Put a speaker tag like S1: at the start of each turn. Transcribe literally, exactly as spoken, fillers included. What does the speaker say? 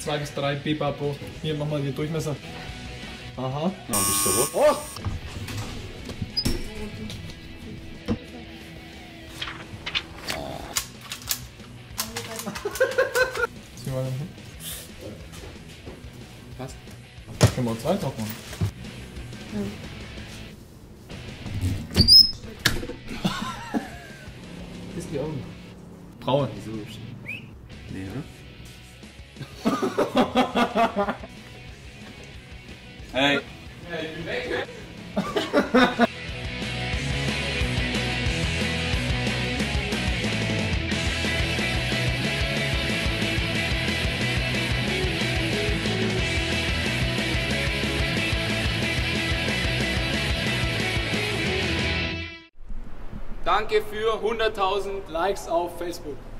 S1: zwei bis drei Bipapo. Hier, mach mal den Durchmesser. Aha.
S2: Na, bist du rot? Oh!
S1: Zieh mal hin.
S2: Was?
S1: Können wir uns zwei drauf machen?
S3: Ja.
S2: Ist die Augen.
S1: Braun.
S2: So. Nee, ne? Hey! Hey, ich bin weg!
S4: Danke für hunderttausend Likes auf Facebook.